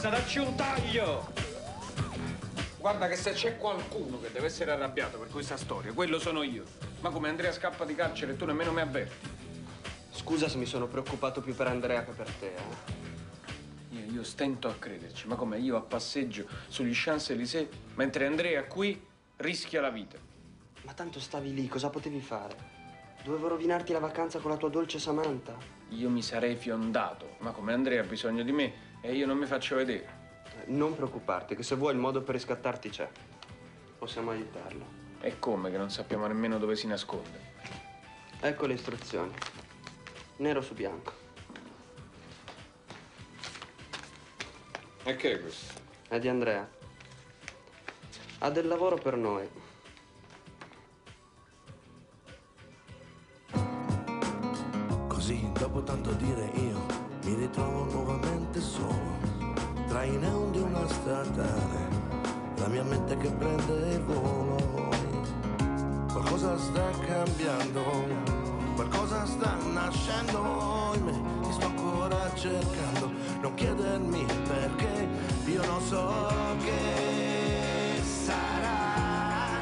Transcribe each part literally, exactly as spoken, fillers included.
basta, dacci un taglio! Guarda che se c'è qualcuno che deve essere arrabbiato per questa storia, quello sono io. Ma come Andrea scappa di carcere e tu nemmeno mi avverti? Scusa se mi sono preoccupato più per Andrea che per te, eh? Io, io stento a crederci, ma come io a passeggio sugli Champs-Élysées, mentre Andrea qui rischia la vita. Ma tanto stavi lì, cosa potevi fare? Dovevo rovinarti la vacanza con la tua dolce Samantha. Io mi sarei fiondato, ma come Andrea ha bisogno di me e io non mi faccio vedere. Non preoccuparti, che se vuoi il modo per riscattarti c'è. Possiamo aiutarlo. E come che non sappiamo nemmeno dove si nasconde? Ecco le istruzioni. Nero su bianco. E che è questo? È di Andrea. Ha del lavoro per noi. Così, dopo tanto dire io, mi ritrovo nuovamente solo. Tra i neon di una statale, la mia mente che prende il volo. Qualcosa sta cambiando, qualcosa sta nascendo in me, ti sto ancora cercando. Non chiedermi perché, io non so che sarà,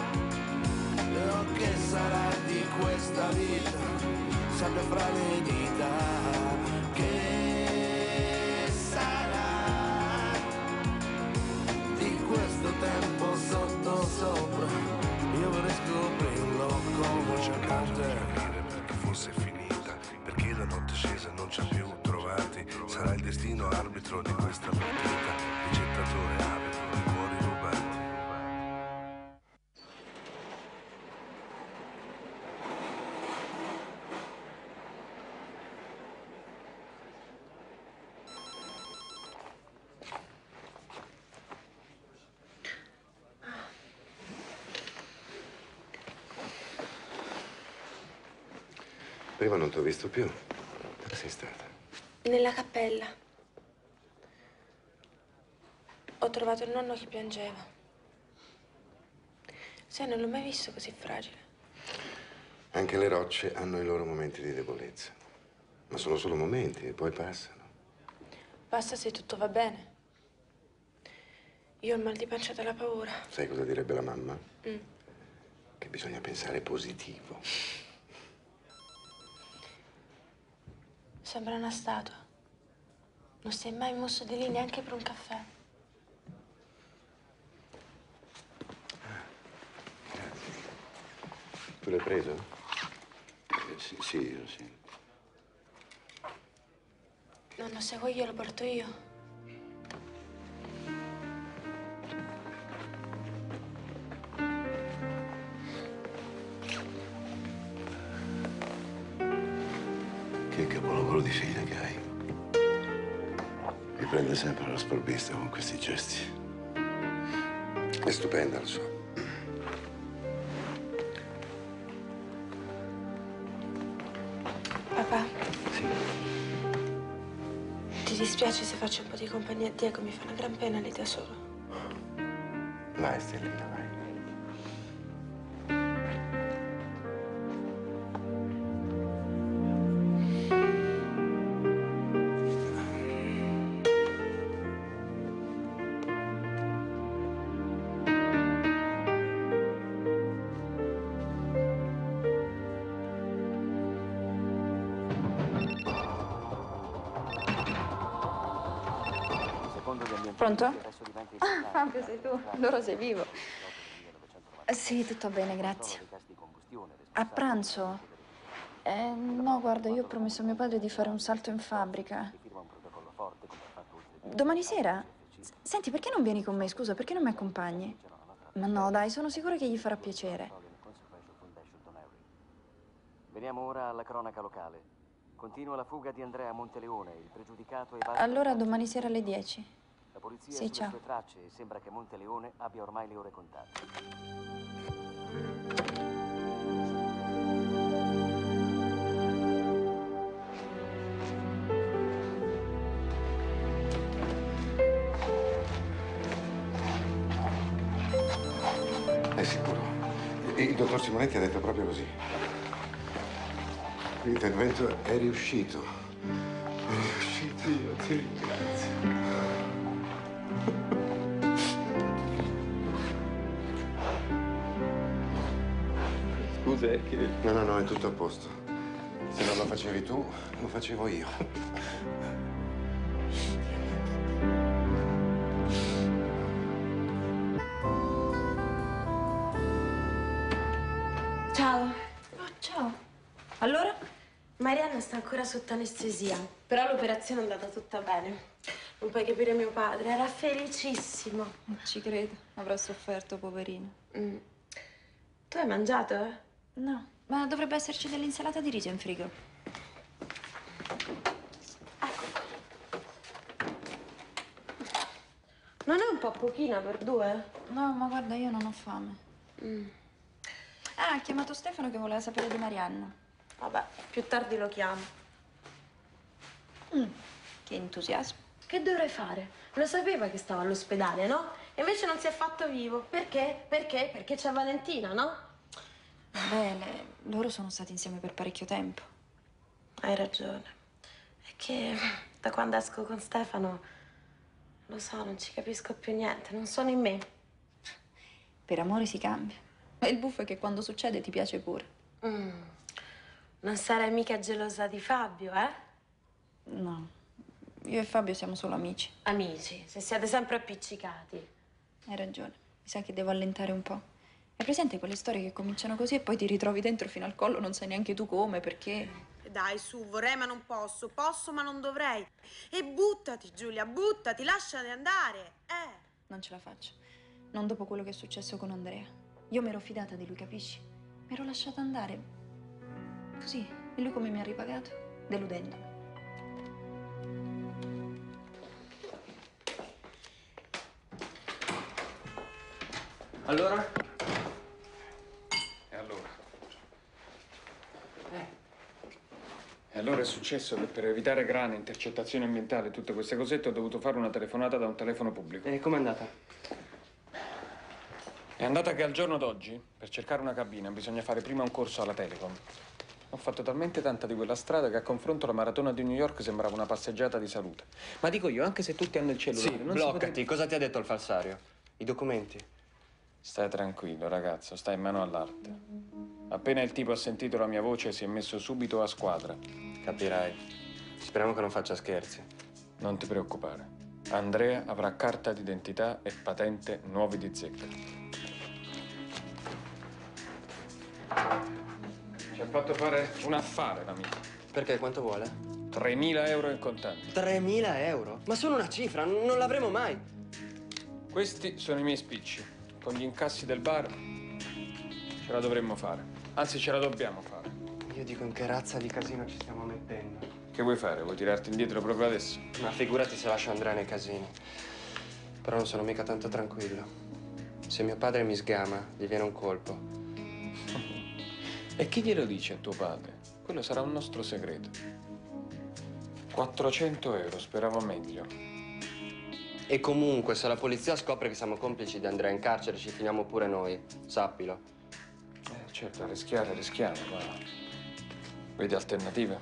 o che sarà di questa vita, sempre fra le dita. Che sarà di questo tempo sotto sopra, io vorrei scoprirlo come cercate. Perché fosse finita, perché la notte scesa non ci ha più trovati. Sarà il destino arbitro di questa partita, ricettatore arbitro di cuori rubati. Prima non ti ho visto più. Dove sei stata? Nella cappella. Ho trovato il nonno che piangeva. Sai, non l'ho mai visto così fragile. Anche le rocce hanno i loro momenti di debolezza. Ma sono solo momenti e poi passano. Basta se tutto va bene. Io ho il mal di pancia dalla paura. Sai cosa direbbe la mamma? Mm. Che bisogna pensare positivo. Sembra una statua. Non si è mai mosso di lì neanche per un caffè. Grazie. Tu l'hai preso? Eh, sì, sì, io sì. Nonno, se vuoi io lo porto io. Che capolavoro di figlia che hai. Mi prende sempre la sprovvista con questi gesti. È stupenda, lo so. Papà, Sì. ti dispiace se faccio un po' di compagnia a Diego? Mi fa una gran pena lì da solo. Vai, Stellina, vai. Pronto? Ah, Fabio, sei tu. Allora sei vivo. Sì, tutto bene, grazie. A pranzo? Eh, no, guarda, io ho promesso a mio padre di fare un salto in fabbrica. Domani sera? S- Senti, perché non vieni con me? Scusa, perché non mi accompagni? Ma no, dai, sono sicura che gli farà piacere. Veniamo ora alla cronaca locale. Continua la fuga di Andrea Monteleone, il pregiudicato evade... Allora domani sera alle dieci. La polizia Sì, è sulle ciao. sue tracce e sembra che Monteleone abbia ormai le ore contate. È sicuro. Il dottor Simonetti ha detto proprio così. L'intervento è riuscito. È riuscito, io ti ringrazio. Scusa, è che... No, no, no, è tutto a posto. Se non lo facevi tu, lo facevo io. Ciao. Oh, ciao. Allora? Marianna sta ancora sotto anestesia, però l'operazione è andata tutta bene. Non puoi capire mio padre, era felicissimo. Non ci credo, avrà sofferto, poverino. Mm. Tu hai mangiato, eh? No, ma dovrebbe esserci dell'insalata di riso in frigo. Ecco. Non è un po' pochina per due? No, ma guarda, io non ho fame. Mm. Ah, ha chiamato Stefano che voleva sapere di Marianna. Vabbè, più tardi lo chiamo. Mm. Che entusiasmo. Che dovrei fare? Lo sapeva che stava all'ospedale, no? E invece non si è fatto vivo. Perché? Perché? Perché c'è Valentina, no? Vabbè, le- loro sono stati insieme per parecchio tempo. Hai ragione. È che da quando esco con Stefano, lo so, non ci capisco più niente. Non sono in me. Per amore si cambia. Ma il buffo è che quando succede ti piace pure. Mm. Non sarai mica gelosa di Fabio, eh? No. Io e Fabio siamo solo amici. Amici, se siete sempre appiccicati. Hai ragione. Mi sa che devo allentare un po'. Hai presente quelle storie che cominciano così e poi ti ritrovi dentro fino al collo, non sai neanche tu come, perché... Dai, su, vorrei ma non posso. Posso ma non dovrei. E buttati, Giulia, buttati, lasciati andare. Eh. Non ce la faccio. Non dopo quello che è successo con Andrea. Io mi ero fidata di lui, capisci? Mi ero lasciata andare. Così. E lui come mi ha ripagato? Deludendomi. Allora? E allora? E allora è successo che per evitare grane, intercettazioni ambientali e tutte queste cosette ho dovuto fare una telefonata da un telefono pubblico. E com'è andata? È andata che al giorno d'oggi, per cercare una cabina, bisogna fare prima un corso alla Telecom. Ho fatto talmente tanta di quella strada che a confronto la maratona di New York sembrava una passeggiata di salute. Ma dico io, anche se tutti hanno il cellulare... Sì, non bloccati. si poteva... Cosa ti ha detto il falsario? I documenti? Stai tranquillo, ragazzo, stai in mano all'arte. Appena il tipo ha sentito la mia voce si è messo subito a squadra. Capirai. Speriamo che non faccia scherzi. Non ti preoccupare. Andrea avrà carta d'identità e patente nuovi di zecca. Ci ha fatto fare un affare, l'amico. Perché? Quanto vuole? tremila euro in contanti. tremila euro? Ma sono una cifra, non l'avremo mai. Questi sono i miei spicci. Con gli incassi del bar ce la dovremmo fare. Anzi, ce la dobbiamo fare. Io dico in che razza di casino ci stiamo mettendo. Che vuoi fare? Vuoi tirarti indietro proprio adesso? Ma figurati se lascio Andrea nei casini. Però non sono mica tanto tranquillo. Se mio padre mi sgama, gli viene un colpo. E chi glielo dice a tuo padre? Quello sarà un nostro segreto. quattrocento euro, speravo meglio. E comunque, se la polizia scopre che siamo complici di Andrea in carcere, ci finiamo pure noi. Sappilo. Eh, certo, a rischiare, rischiamo, ma... Vedi alternative?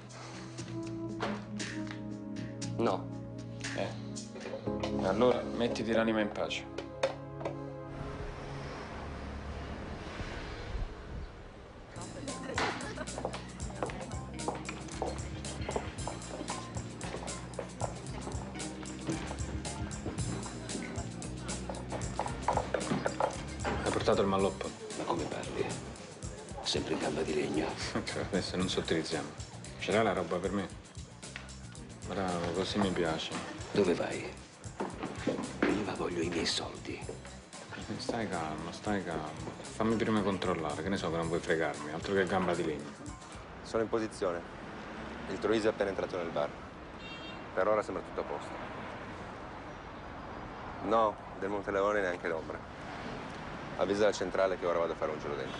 No. Eh. Allora, mettiti l'anima in pace. Hai portato il malloppo? Ma come parli? Sempre in gamba di legno. Cioè, adesso non sottilizziamo. Ce l'hai la roba per me? Bravo, così mi piace. Dove vai? Prima voglio i miei soldi. Stai calmo, stai calmo. Fammi prima controllare, che ne so che non vuoi fregarmi, altro che gamba di legno. Sono in posizione. Il Troisi è appena entrato nel bar. Per ora sembra tutto a posto. No, del Monteleone neanche l'ombra. Avvisa la centrale che ora vado a fare un giro dentro.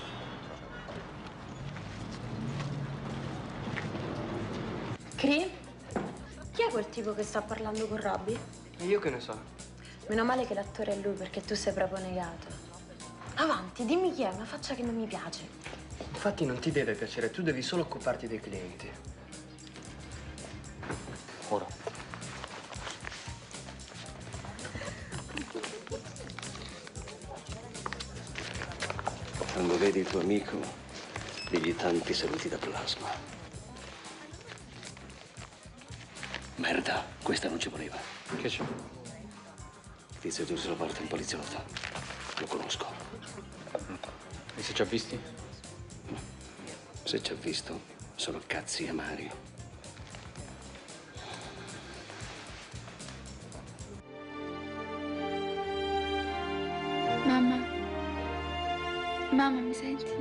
Cri? Chi è quel tipo che sta parlando con Robby? E io che ne so? Meno male che l'attore è lui, perché tu sei proprio negato. Avanti, dimmi chi è, ma faccia che non mi piace. Infatti non ti deve piacere, tu devi solo occuparti dei clienti. Ora. Quando vedi il tuo amico, digli tanti saluti da plasma. Merda, questa non ci voleva. Che c'è? Tizio chiuso la porta, un poliziotto. Lo conosco. Vi si già visti? Se ci ha visto, sono cazzi amari. Mamma. Mamma, mi senti?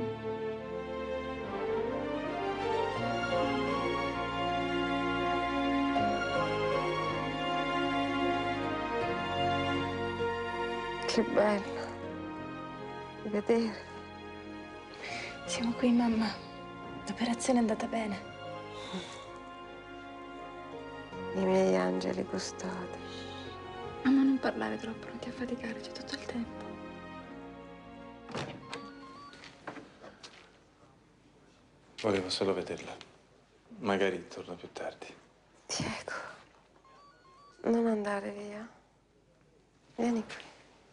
Che bello vedere. Siamo qui, mamma. L'operazione è andata bene. I miei angeli custodi. Mamma, non parlare troppo, non ti affaticare, c'è tutto il tempo. Volevo solo vederla. Magari torno più tardi. Diego, non andare via. Vieni qui.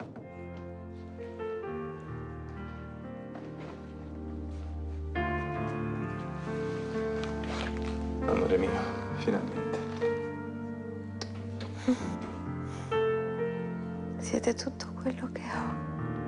Amore mio, finalmente. Siete tutto quello che ho.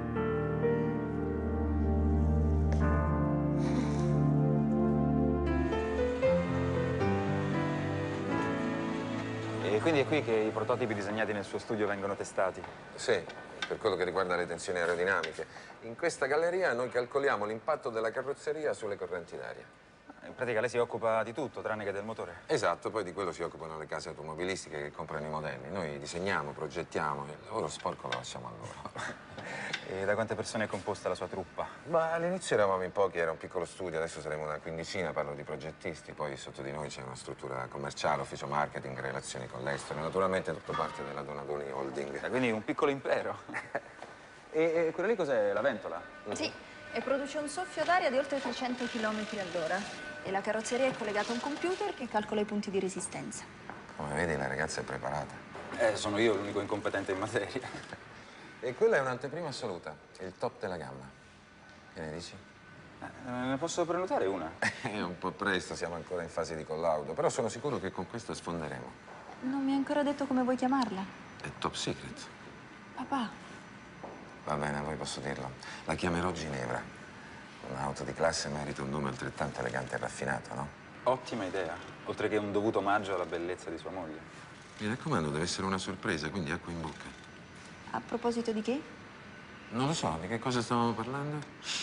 E quindi è qui che i prototipi disegnati nel suo studio vengono testati? Sì, per quello che riguarda le tensioni aerodinamiche. In questa galleria noi calcoliamo l'impatto della carrozzeria sulle correnti d'aria. In pratica lei si occupa di tutto, tranne che del motore? Esatto, poi di quello si occupano le case automobilistiche che comprano i modelli. Noi disegniamo, progettiamo, il lavoro sporco lo lasciamo a loro. E da quante persone è composta la sua truppa? Ma all'inizio eravamo in pochi, era un piccolo studio, adesso saremo una quindicina, parlo di progettisti, poi sotto di noi c'è una struttura commerciale, ufficio marketing, relazioni con l'estero, naturalmente tutto parte della Donadoni Holding. Ah, quindi un piccolo impero. e, e quella lì cos'è, la ventola? Sì, e produce un soffio d'aria di oltre trecento chilometri all'ora. E la carrozzeria è collegata a un computer che calcola i punti di resistenza. Come vedi, la ragazza è preparata. Eh, sono io l'unico incompetente in materia. E quella è un'anteprima assoluta, il top della gamma. Che ne dici? Eh, ne posso prenotare una? È un po' presto, siamo ancora in fase di collaudo, però sono sicuro che con questa sfonderemo. Non mi hai ancora detto come vuoi chiamarla. È top secret. Papà. Va bene, a voi posso dirlo. La chiamerò Ginevra. Un'auto di classe merita un nome altrettanto elegante e raffinato, no? Ottima idea, oltre che un dovuto omaggio alla bellezza di sua moglie. Mi raccomando, deve essere una sorpresa, quindi acqua in bocca. A proposito di che? Non lo so, di che cosa stavamo parlando?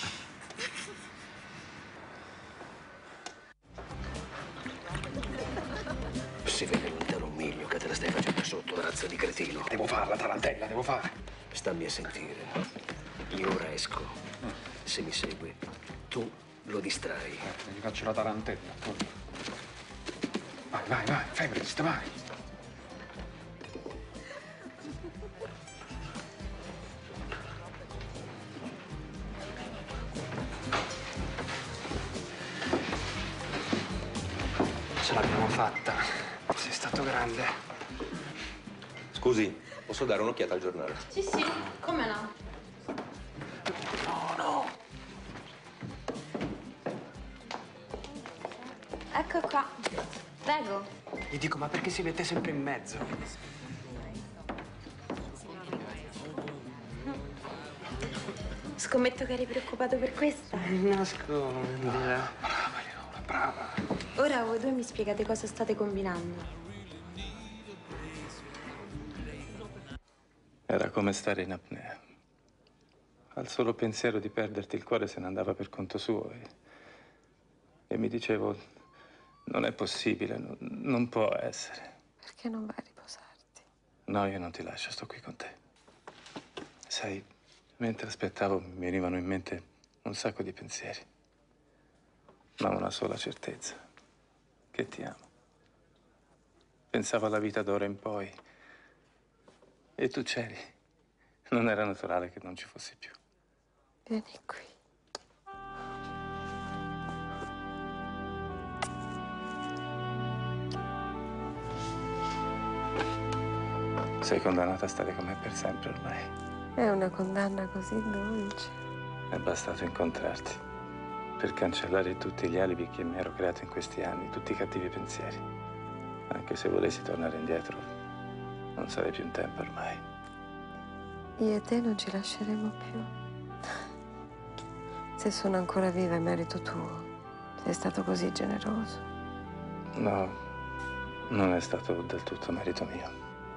Si vede lontano un miglio che te la stai facendo sotto, razza di cretino. Devo farla, tarantella, devo fare. Stammi a sentire. Io ora esco. Se mi segue, tu lo distrai. Eh, gli faccio la tarantella. Vai, vai, vai, Febrist, vai. Ce l'abbiamo fatta. Sei stato grande. Scusi, posso dare un'occhiata al giornale? Sì, sì, come no? No, no. Ecco qua. Prego. Gli dico, ma perché si mette sempre in mezzo? Scommetto che eri preoccupato per questa. Nascondila. Brava, Eleonora, brava. Ora voi due mi spiegate cosa state combinando. Era come stare in apnea. Al solo pensiero di perderti il cuore se ne andava per conto suo. E, e mi dicevo, non è possibile, non, non può essere. Perché non vai a riposarti? No, io non ti lascio, sto qui con te. Sai, mentre aspettavo mi venivano in mente un sacco di pensieri. Ma una sola certezza, che ti amo. Pensavo alla vita d'ora in poi. E tu c'eri. Non era naturale che non ci fossi più. Vieni qui. Sei condannata a stare con me per sempre ormai. È una condanna così dolce. È bastato incontrarti per cancellare tutti gli alibi che mi ero creato in questi anni, tutti i cattivi pensieri. Anche se volessi tornare indietro, non sarei più in tempo ormai. Io e te non ci lasceremo più. Se sono ancora viva è merito tuo. Sei stato così generoso. No, non è stato del tutto merito mio.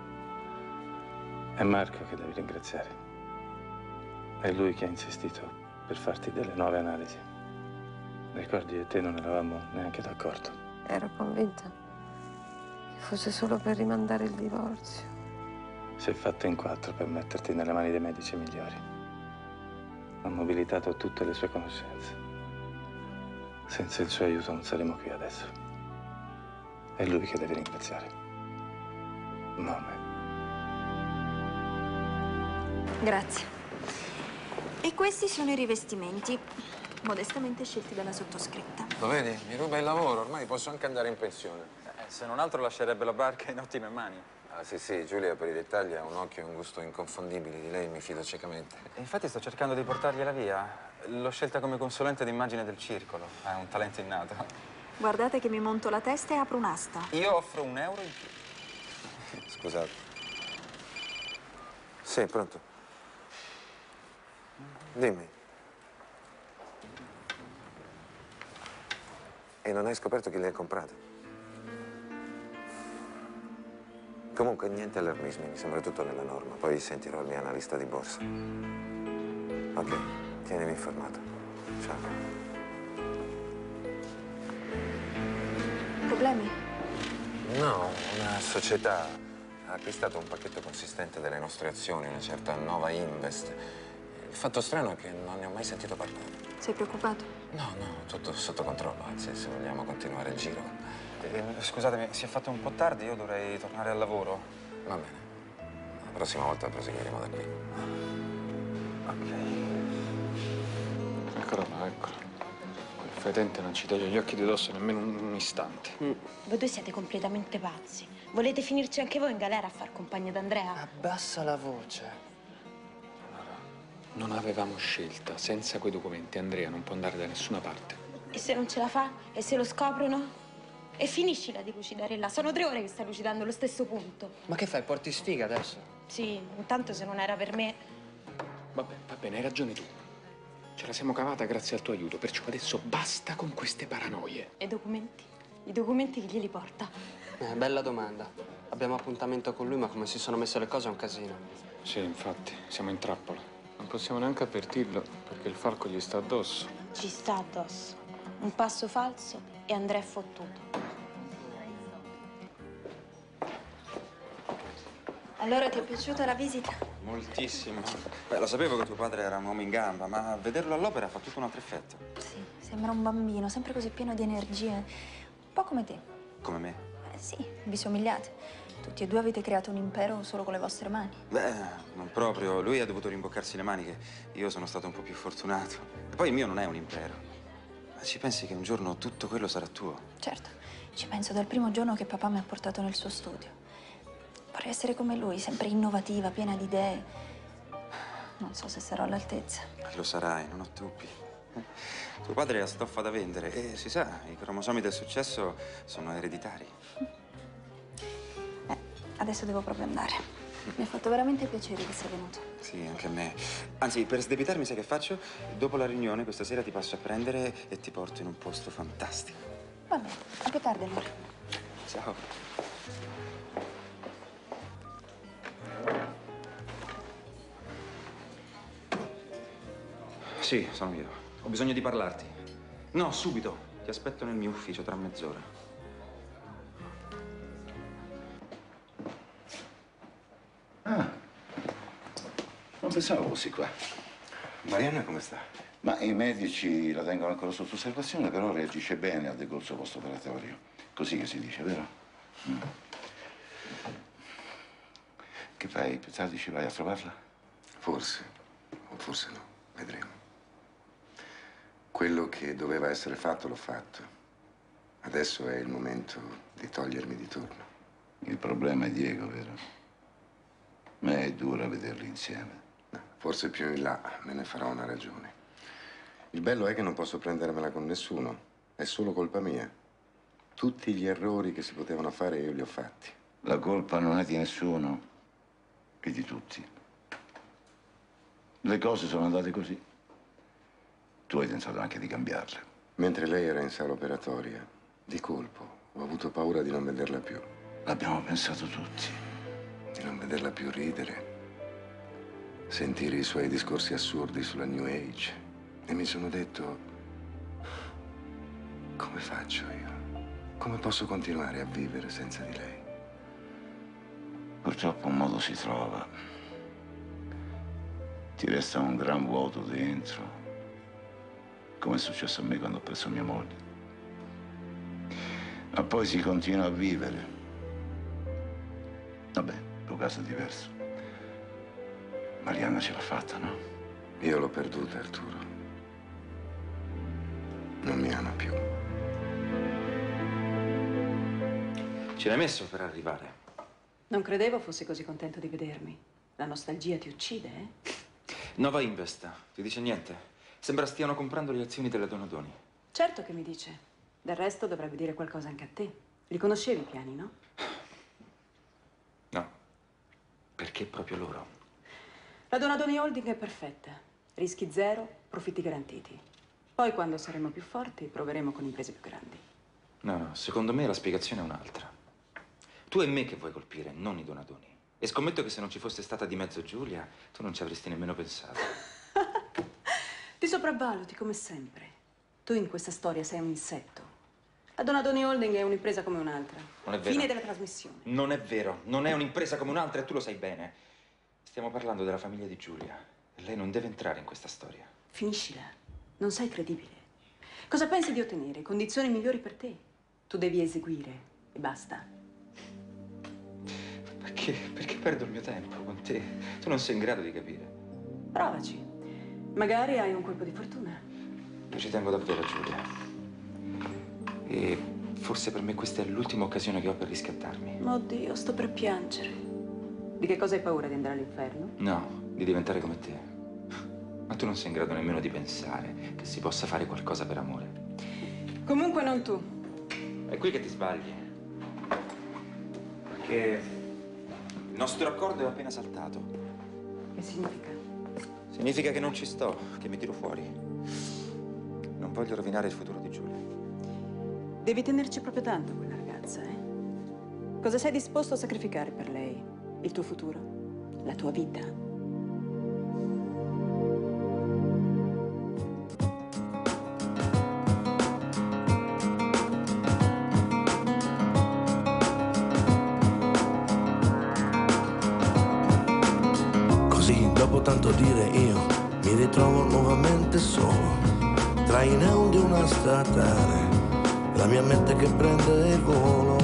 È Marco che devi ringraziare. È lui che ha insistito per farti delle nuove analisi. Ricordi, io e te non eravamo neanche d'accordo. Ero convinta che fosse solo per rimandare il divorzio. Si è fatto in quattro per metterti nelle mani dei medici migliori. Ha mobilitato tutte le sue conoscenze. Senza il suo aiuto non saremmo qui adesso. È lui che devi ringraziare. Non me. Grazie. E questi sono i rivestimenti, modestamente scelti dalla sottoscritta. Lo vedi? Mi ruba il lavoro, ormai posso anche andare in pensione. Eh, se non altro lascerebbe la barca in ottime mani. Ah, sì, sì, Giulia per i dettagli ha un occhio e un gusto inconfondibili. Di lei mi fido ciecamente. E infatti sto cercando di portargliela via. L'ho scelta come consulente d'immagine del circolo. Ha un talento innato. Guardate che mi monto la testa e apro un'asta. Io offro un euro in più. Scusate. Sì, pronto. Dimmi. E non hai scoperto chi le ha comprate? Comunque niente allarmismi, mi sembra tutto nella norma. Poi sentirò il mio analista di borsa. Ok, tienimi informato. Ciao. Problemi? No, una società ha acquistato un pacchetto consistente delle nostre azioni, una certa Nova Invest. Il fatto strano è che non ne ho mai sentito parlare. Sei preoccupato? No, no, tutto sotto controllo, anzi, se vogliamo continuare il giro. Eh, scusatemi, si è fatto un po' tardi, io dovrei tornare al lavoro. Va bene. La prossima volta proseguiremo da qui. Ok. Eccolo là, eccolo. Quel fetente non ci toglie gli occhi di dosso nemmeno un, un istante. Mm. Voi due siete completamente pazzi. Volete finirci anche voi in galera a far compagnia d'Andrea? Abbassa la voce. Non avevamo scelta. Senza quei documenti Andrea non può andare da nessuna parte. E se non ce la fa? E se lo scoprono? E finiscila di lucidarella. Sono tre ore che sta lucidando lo stesso punto. Ma che fai? Porti sfiga adesso? Sì, intanto se non era per me... Vabbè, va bene, hai ragione tu. Ce la siamo cavata grazie al tuo aiuto, perciò adesso basta con queste paranoie. E i documenti? I documenti chi glieli porta? Eh, bella domanda. Abbiamo appuntamento con lui, ma come si sono messe le cose è un casino. Sì, infatti, siamo in trappola. Non possiamo neanche avvertirlo, perché il falco gli sta addosso. Ci sta addosso. Un passo falso e Andrea è fottuto. Allora ti è piaciuta la visita? Moltissimo. Beh, lo sapevo che tuo padre era un uomo in gamba, ma vederlo all'opera fa tutto un altro effetto. Sì, sembra un bambino, sempre così pieno di energie. Un po' come te. Come me? Eh sì, vi somigliate. Tutti e due avete creato un impero solo con le vostre mani. Beh, non proprio. Lui ha dovuto rimboccarsi le maniche. Io sono stato un po' più fortunato. E poi il mio non è un impero. Ma ci pensi che un giorno tutto quello sarà tuo? Certo, ci penso dal primo giorno che papà mi ha portato nel suo studio. Vorrei essere come lui, sempre innovativa, piena di idee. Non so se sarò all'altezza. Lo sarai, non ho dubbi. Tuo padre ha stoffa da vendere e si sa, i cromosomi del successo sono ereditari. Eh, adesso devo proprio andare. Mi ha fatto veramente piacere che sei venuto. Sì, anche a me. Anzi, per sdebitarmi, sai che faccio? Dopo la riunione, questa sera ti passo a prendere e ti porto in un posto fantastico. Va bene, a più tardi allora. Ciao. Sì, sono io. Ho bisogno di parlarti. No, subito. Ti aspetto nel mio ufficio tra mezz'ora. Ah, non pensavo fossi qua. Marianna come sta? Ma i medici la tengono ancora sotto osservazione, però reagisce bene al decorso post-operatorio. Così che si dice, vero? Mm. Che fai? Più tardi ci vai a trovarla? Forse, o forse no. Vedremo. Quello che doveva essere fatto l'ho fatto. Adesso è il momento di togliermi di torno. Il problema è Diego, vero? Ma è dura vederli insieme. No, forse più in là me ne farò una ragione. Il bello è che non posso prendermela con nessuno. È solo colpa mia. Tutti gli errori che si potevano fare io li ho fatti. La colpa non è di nessuno, è di tutti. Le cose sono andate così. Tu hai pensato anche di cambiarle. Mentre lei era in sala operatoria, di colpo, ho avuto paura di non vederla più. L'abbiamo pensato tutti. Di non vederla più ridere. Sentire i suoi discorsi assurdi sulla New Age. E mi sono detto, come faccio io? Come posso continuare a vivere senza di lei? Purtroppo un modo si trova. Ti resta un gran vuoto dentro, come è successo a me quando ho perso mia moglie. Ma poi si continua a vivere. Vabbè, il tuo caso è diverso. Marianna ce l'ha fatta, no? Io l'ho perduta, Arturo. Non mi ama più. Ce l'hai messo per arrivare? Non credevo fossi così contento di vedermi. La nostalgia ti uccide, eh? Nova Invest, ti dice niente? Sembra stiano comprando le azioni della Donadoni. Certo che mi dice. Del resto dovrebbe dire qualcosa anche a te. Li conoscevi i piani, no? No, perché proprio loro. La Donadoni Holding è perfetta. Rischi zero, profitti garantiti. Poi, quando saremo più forti, proveremo con imprese più grandi. No, no, secondo me la spiegazione è un'altra. Tu è me che vuoi colpire, non i Donadoni. E scommetto che se non ci fosse stata di mezzo Giulia, tu non ci avresti nemmeno pensato. Ti sopravvaluti, come sempre. Tu in questa storia sei un insetto. La Donadoni Holding è un'impresa come un'altra. Non è vero. Fine della trasmissione. Non è vero, non è un'impresa come un'altra e tu lo sai bene. Stiamo parlando della famiglia di Giulia e lei non deve entrare in questa storia. Finiscila. Non sei credibile. Cosa pensi di ottenere? Condizioni migliori per te. Tu devi eseguire e basta. Perché? Perché perdo il mio tempo con te? Tu non sei in grado di capire. Provaci. Magari hai un colpo di fortuna. Io ci tengo davvero a Giulia. E forse per me questa è l'ultima occasione che ho per riscattarmi. Oddio, sto per piangere. Di che cosa hai paura? Di andare all'inferno? No, di diventare come te. Ma tu non sei in grado nemmeno di pensare che si possa fare qualcosa per amore. Comunque non tu. È qui che ti sbagli. Perché il nostro accordo è appena saltato. Che significa? Significa che non ci sto, che mi tiro fuori. Non voglio rovinare il futuro di Giulia. Devi tenerci proprio tanto quella ragazza, eh? Cosa sei disposto a sacrificare per lei? Il tuo futuro? La tua vita? Dopo tanto dire io mi ritrovo nuovamente solo tra i neon di una statale, la mia mente che prende il volo.